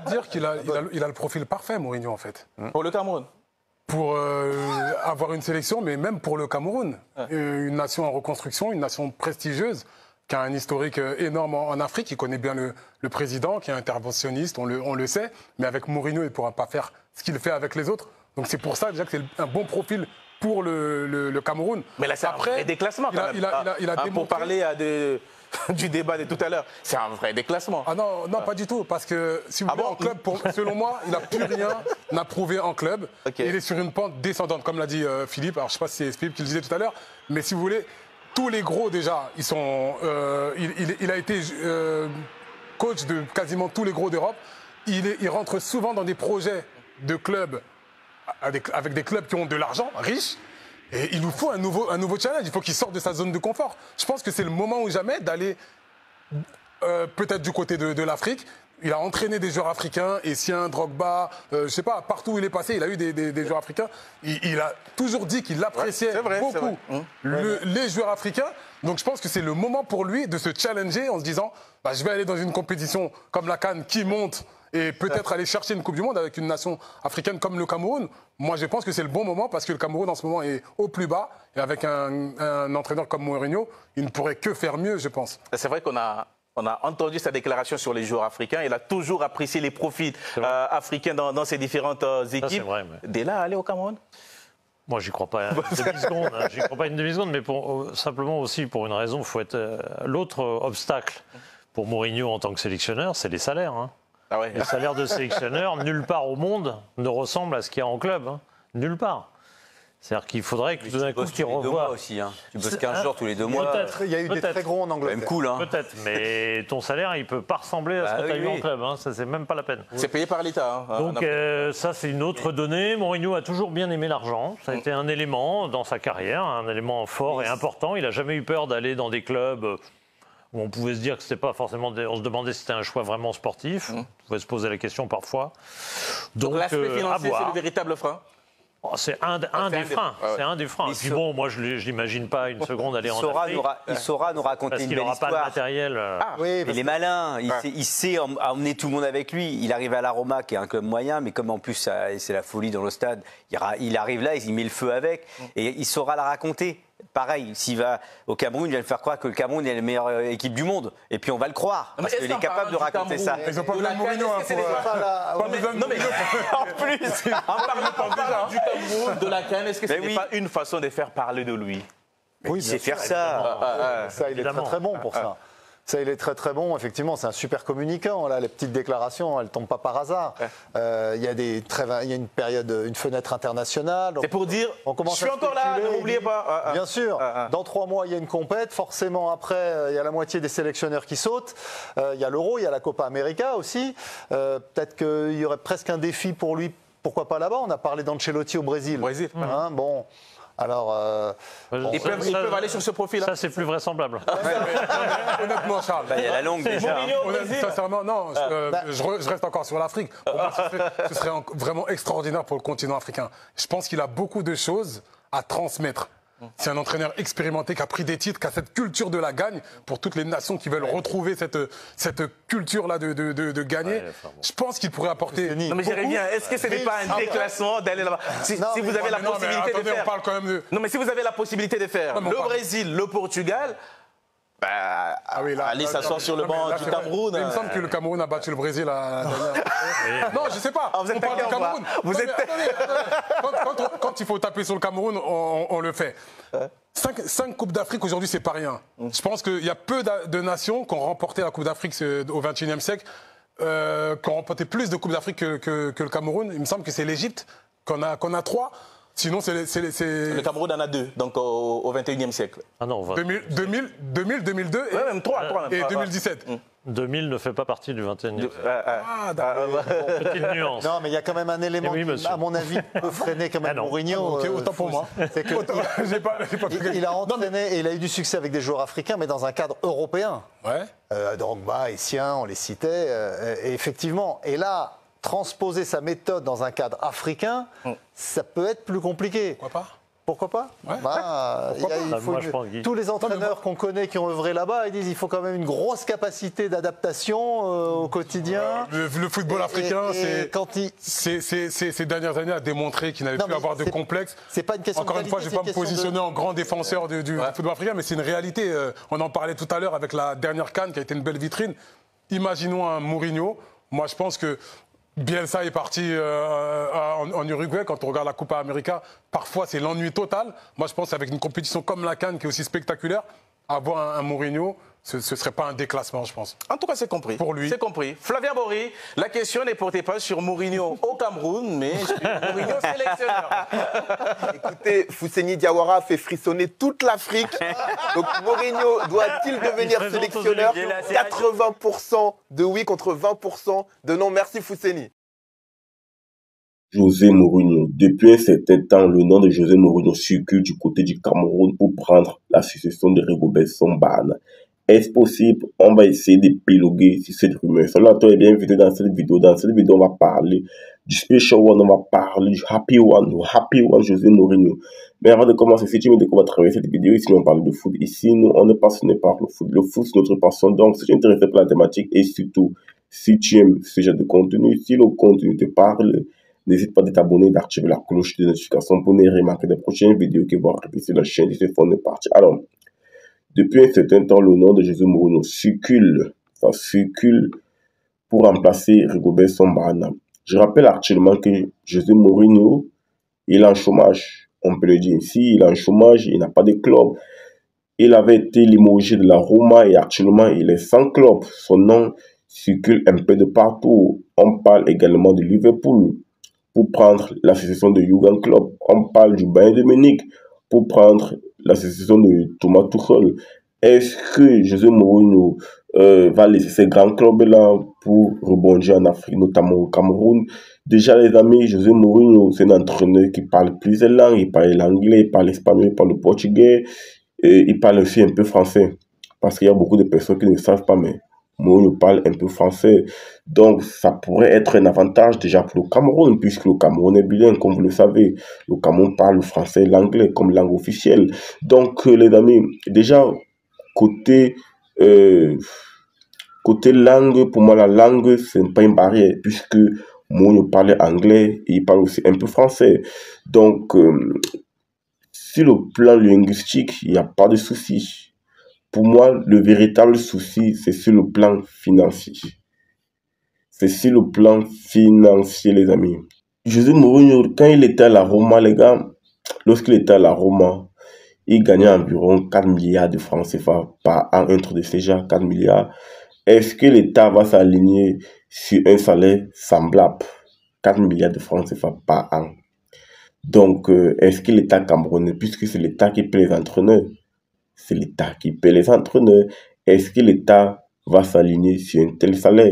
dire qu'il a le profil parfait, Mourinho, en fait. Pour le Cameroun. Pour avoir une sélection, mais même pour le Cameroun. Une nation en reconstruction, une nation prestigieuse, qui a un historique énorme en Afrique, qui connaît bien le président, qui est interventionniste, on le sait, mais avec Mourinho, il ne pourra pas faire ce qu'il fait avec les autres. Donc c'est pour ça déjà que c'est un bon profil pour le Cameroun. Mais là, c'est un vrai déclassement quand même. Il a démontré... Pour parler du débat de tout à l'heure, c'est un vrai déclassement. Ah non, pas du tout, parce que si vous voulez, en club, selon moi, il n'a plus rien à prouver en club. Okay. Il est sur une pente descendante, comme l'a dit Philippe. Alors je ne sais pas si c'est Philippe qui le disait tout à l'heure, mais si vous voulez, tous les gros déjà, ils sont. Il a été coach de quasiment tous les gros d'Europe. Il rentre souvent dans des projets de clubs avec des clubs qui ont de l'argent, riches. Et il nous faut un nouveau challenge. Il faut qu'il sorte de sa zone de confort. Je pense que c'est le moment ou jamais d'aller peut-être du côté de l'Afrique. Il a entraîné des joueurs africains, Essien, Drogba, je sais pas, partout où il est passé, il a eu des joueurs africains. Il a toujours dit qu'il appréciait beaucoup les joueurs africains. Donc je pense que c'est le moment pour lui de se challenger en se disant je vais aller dans une compétition comme la CAN qui monte et peut-être aller chercher une Coupe du Monde avec une nation africaine comme le Cameroun. Moi, je pense que c'est le bon moment parce que le Cameroun, en ce moment, est au plus bas. Et avec un entraîneur comme Mourinho, il ne pourrait que faire mieux, je pense. C'est vrai qu'on a entendu sa déclaration sur les joueurs africains. Il a toujours apprécié les profils africains dans ses différentes équipes. Ça, vrai, mais... Dès là, aller au Cameroun ? Moi, j'y crois pas une demi-seconde. J'y crois pas une demi-seconde, mais simplement aussi pour une raison, faut être l'autre obstacle pour Mourinho en tant que sélectionneur, c'est les salaires. Hein. Ah ouais. Les salaires de sélectionneur, nulle part au monde ne ressemble à ce qu'il y a en club. Hein. Nulle part. C'est-à-dire qu'il faudrait que tout d'un coup qu'il revoie aussi. Hein. Tu bosses 15 jours tous les 2 mois. Il y a eu des très gros en Angleterre. Même cool. Hein. Peut-être, mais ton salaire, il ne peut pas ressembler à ce que tu as eu en club. Hein. Ça, c'est même pas la peine. C'est payé par l'État. Hein. Donc ça, c'est une autre donnée. Mourinho a toujours bien aimé l'argent. Ça a été un élément dans sa carrière, un élément fort et important. Il n'a jamais eu peur d'aller dans des clubs où on pouvait se dire que c'était pas forcément... On se demandait si c'était un choix vraiment sportif. On pouvait se poser la question parfois. Donc l'aspect financier, c'est le véritable frein. Oh, c'est un des freins. C'est un des freins. Et puis bon, moi, je n'imagine pas une seconde aller en Afrique. Il saura nous raconter une belle histoire. Parce qu'il n'aura pas de matériel. Oui, il est malin. Il sait emmener tout le monde avec lui. Il arrive à la Roma, qui est un club moyen, mais comme en plus c'est la folie dans le stade, il arrive là, il met le feu avec, et il saura la raconter. Pareil, s'il va au Cameroun, il va le faire croire que le Cameroun est la meilleure équipe du monde. Et puis on va le croire, parce qu'il est capable de raconter ça. Ils n'ont pas besoin de Mourinho en plus, en parlant du Cameroun, de la CAN, est-ce que ce n'est pas une façon de faire parler de lui? Oui, il sait faire ça. Ça, il est très très bon pour ça. Ça, il est très très bon. Effectivement, c'est un super communicant. Là, les petites déclarations, elles ne tombent pas par hasard. Il y a une période, une fenêtre internationale. C'est pour dire, je suis encore là, ne m'oubliez pas. Bien sûr. Dans 3 mois, il y a une compète. Forcément, après, il y a la moitié des sélectionneurs qui sautent. Il y a l'Euro, il y a la Copa América aussi. Peut-être qu'il y aurait presque un défi pour lui. Pourquoi pas là-bas? On a parlé d'Ancelotti au Brésil. Bon. Alors, ils peuvent aller sur ce profil-là. Ça, c'est plus vraisemblable. Honnêtement, Charles. Il y a la longue déjà. Sincèrement, non. Je reste encore sur l'Afrique. Ce serait vraiment extraordinaire pour le continent africain. Je pense qu'il a beaucoup de choses à transmettre. C'est un entraîneur expérimenté qui a pris des titres, qui a cette culture de la gagne pour toutes les nations qui veulent retrouver cette culture-là de gagner. Je pense qu'il pourrait apporter. Non, mais j'irais bien. Est-ce que ce n'est pas un déclassement d'aller là-bas? Si vous avez la possibilité de faire. On parle quand même de... Non, mais si vous avez la possibilité de faire le Brésil, le Portugal. Allez s'asseoir sur le banc du Cameroun. Il me semble que le Cameroun a battu le Brésil la dernière. Non, je ne sais pas. Vous êtes du Cameroun. Quand il faut taper sur le Cameroun, on le fait. 5 Coupes d'Afrique aujourd'hui, c'est pas rien. Je pense qu'il y a peu de nations qui ont remporté la Coupe d'Afrique au XXIe siècle, qui ont remporté plus de Coupes d'Afrique que le Cameroun. Il me semble que c'est l'Égypte qu'on a 3. Sinon, le Cameroun en a 2, donc au XXIe siècle. Ah non, 2000, 2002 et, même 3, et 2017. 2000 ne fait pas partie du 21e siècle. Petite nuance. Non, mais il y a quand même un élément qui, à mon avis, peut freiner quand même Mourinho. Autant pour moi. C'est que il a entraîné et il a eu du succès avec des joueurs africains, mais dans un cadre européen. Drogba, Essien, on les citait. Et effectivement, et là, transposer sa méthode dans un cadre africain, ça peut être plus compliqué. Pourquoi pas? Pourquoi pas tous les entraîneurs qu'on connaît qui ont œuvré là-bas, ils disent qu'il faut quand même une grosse capacité d'adaptation au quotidien. Le football africain, ces dernières années a démontré qu'il n'avait plus à avoir de complexe. C'est pas une question Encore une fois, je ne vais pas me positionner en grand défenseur du football africain, mais c'est une réalité. On en parlait tout à l'heure avec la dernière CAN qui a été une belle vitrine. Imaginons un Mourinho. Moi, je pense que Bielsa est parti en Uruguay. Quand on regarde la Copa América, parfois c'est l'ennui total. Moi, je pense qu'avec une compétition comme la CAN qui est aussi spectaculaire, avoir un Mourinho, ce ne serait pas un déclassement, je pense. En tout cas, c'est compris. Pour lui. C'est compris. Flavien Bory, la question n'est portée pas sur Mourinho au Cameroun, mais sur Mourinho sélectionneur. Écoutez, Fousseni Diawara fait frissonner toute l'Afrique. Donc Mourinho doit-il devenir sélectionneur? 80% de oui contre 20% de non. Merci Fousseni. José Mourinho. Depuis un certain temps, le nom de José Mourinho circule du côté du Cameroun pour prendre la succession de Rigobert Song. Est-ce possible? On va essayer d'épiloguer sur cette rumeur. Salut à toi et bienvenue dans cette vidéo. Dans cette vidéo, on va parler du Special One, on va parler du Happy One José Mourinho. Mais avant de commencer, si tu me découvres à travers cette vidéo, ici on parle de foot. Ici, nous, on est passionné par le foot. Le foot, c'est notre passion. Donc, si tu es intéressé par la thématique et surtout, si tu aimes ce genre de contenu, si le contenu te parle, n'hésite pas à t'abonner, d'activer la cloche de notification pour ne remarquer des prochaines vidéos qui vont arriver sur la chaîne. C'est fond de parti. Alors, depuis un certain temps, le nom de José Mourinho circule. Ça circule pour remplacer Rigobert Song. Je rappelle actuellement que José Mourinho, il est en chômage. On peut le dire ainsi, il est en chômage, il n'a pas de club. Il avait été limogé de la Roma et actuellement, il est sans club. Son nom circule un peu de partout. On parle également de Liverpool pour prendre la succession de Jürgen Klopp. On parle du Bayern de Munich pour prendre la succession de Thomas Tuchel. Est-ce que José Mourinho va laisser ces grands clubs-là pour rebondir en Afrique, notamment au Cameroun? Déjà, les amis, José Mourinho, c'est un entraîneur qui parle plusieurs langues. Il parle l'anglais, il parle l'espagnol, il parle le portugais, et il parle aussi un peu français. Parce qu'il y a beaucoup de personnes qui ne savent pas, mais Mourinho parle un peu français. Donc, ça pourrait être un avantage déjà pour le Cameroun, puisque le Cameroun est bilingue, comme vous le savez. Le Cameroun parle le français et l'anglais comme langue officielle. Donc, les amis, déjà, côté langue, pour moi, la langue, ce n'est pas une barrière, puisque Mourinho parle anglais et il parle aussi un peu français. Donc, sur le plan linguistique, il n'y a pas de souci. Pour moi, le véritable souci, c'est sur le plan financier. C'est sur le plan financier, les amis. José Mourinho, quand il était à la Roma, les gars, lorsqu'il était à la Roma, il gagnait environ 4 milliards de francs CFA par an, un truc de séjour, 4 milliards. Est-ce que l'État va s'aligner sur un salaire semblable? 4 milliards de francs CFA par an. Donc, est-ce que l'État camerounais, puisque c'est l'État qui paie les entraîneurs, c'est l'État qui paie les entraîneurs, est-ce que l'État va s'aligner sur un tel salaire?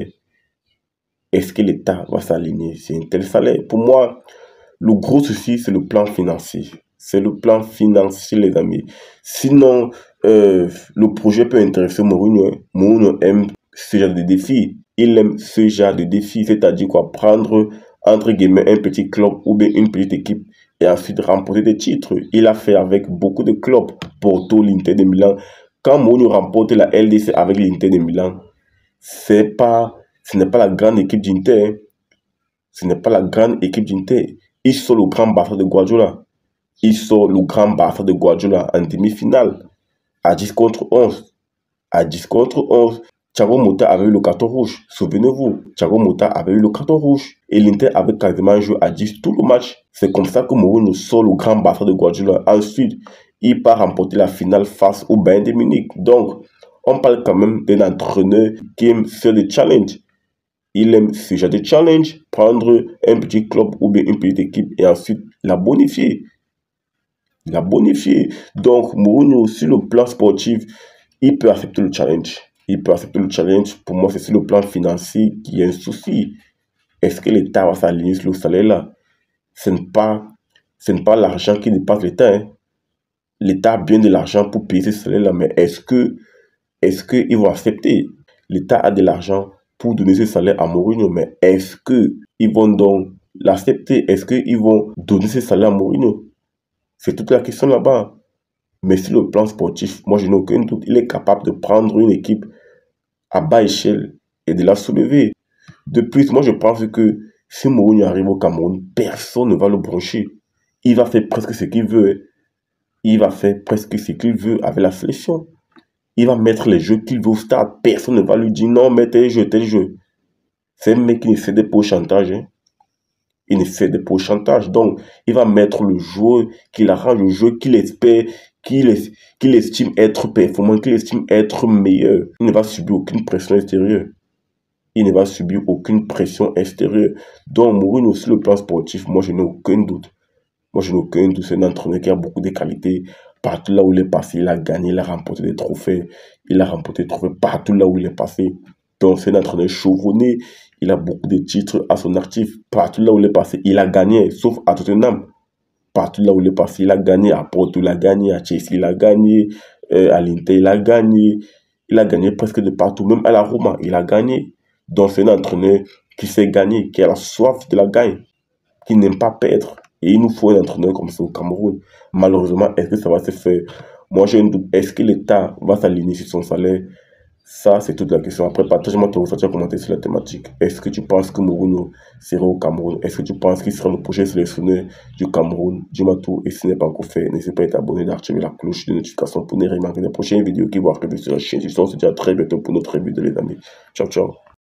Est-ce que l'État va s'aligner sur un tel salaire? Pour moi, le gros souci, c'est le plan financier. C'est le plan financier, les amis. Sinon, le projet peut intéresser Mourinho. Mourinho aime ce genre de défi. Il aime ce genre de défi, c'est-à-dire quoi? Prendre, entre guillemets, un petit club ou bien une petite équipe et ensuite remporter des titres. Il a fait avec beaucoup de clubs, Porto, l'Inter de Milan. Quand Mourinho remporte la LDC avec l'Inter de Milan, ce n'est pas la grande équipe d'Inter. Ce n'est pas la grande équipe d'Inter. Il sort le grand Barça de Guardiola. Il sort le grand Barça de Guardiola en demi-finale. À 10 contre 11. À 10 contre 11. Thiago Motta avait eu le carton rouge. Souvenez-vous, Thiago Motta avait eu le carton rouge. Et l'Inter avait quasiment joué à 10 tout le match. C'est comme ça que Mourinho sort le grand Barça de Guardiola. Ensuite, il part remporter la finale face au Bayern de Munich. Donc, on parle quand même d'un entraîneur qui aime faire des challenges. Il aime ce genre de challenge, prendre un petit club ou bien une petite équipe et ensuite la bonifier. La bonifier. Donc, Mourinho, sur le plan sportif, il peut accepter le challenge. Il peut accepter le challenge. Pour moi, c'est sur le plan financier qu'il y a un souci. Est-ce que l'État va s'aligner sur le salaire là? Ce n'est pas l'argent qui dépasse l'État. Hein. L'État a bien de l'argent pour payer ce salaire là, mais est-ce qu'ils vont accepter? L'État a de l'argent pour donner ce salaire à Mourinho, mais est-ce qu'ils vont donc l'accepter? Est-ce qu'ils vont donner ce salaire à Mourinho? C'est toute la question là-bas. Mais sur le plan sportif, moi je n'ai aucun doute, il est capable de prendre une équipe à bas échelle et de la soulever. De plus, moi je pense que si Mourinho arrive au Cameroun, personne ne va le broncher. Il va faire presque ce qu'il veut. Hein. Il va faire presque ce qu'il veut avec la sélection. Il va mettre les jeux qu'il veut au stade. Personne ne va lui dire non, mais tel jeu. C'est un mec qui ne cède pas au chantage. Hein. Il ne cède pas au chantage. Donc, il va mettre le joueur qu'il arrange, le jeu qu'il espère, qu'il estime être performant, qu'il estime être meilleur. Il ne va subir aucune pression extérieure. Il ne va subir aucune pression extérieure. Donc, Mourinho, sur le plan sportif, moi, je n'ai aucun doute. Moi, je n'ai aucun doute. C'est un entraîneur qui a beaucoup de qualités. Partout là où il est passé, il a gagné, il a remporté des trophées. Il a remporté des trophées partout là où il est passé. Donc, c'est un entraîneur chevronné. Il a beaucoup de titres à son actif. Partout là où il est passé, il a gagné, sauf à Tottenham. Partout là où il est passé, il a gagné. À Porto, il a gagné. À Chelsea, il a gagné. À l'Inter, il a gagné. Il a gagné presque de partout. Même à la Roma, il a gagné. Donc, c'est un entraîneur qui sait gagner, qui a la soif de la gagne, qui n'aime pas perdre. Et il nous faut un entraîneur comme ça au Cameroun. Malheureusement, est-ce que ça va se faire? Moi, j'ai un doute. Est-ce que l'État va s'aligner sur son salaire? Ça, c'est toute la question. Après, partage-moi ton ressenti à commenter sur la thématique. Est-ce que tu penses que Mourinho sera au Cameroun? Est-ce que tu penses qu'il sera le prochain sélectionneur du Cameroun? Dis-moi tout. Et si ce n'est pas encore fait, n'hésite pas à t'abonner, d'activer la cloche de notification pour ne rien manquer des prochaines vidéos qui vont arriver sur la chaîne. On se dit à très bientôt pour notre vidéo, les amis. Ciao, ciao.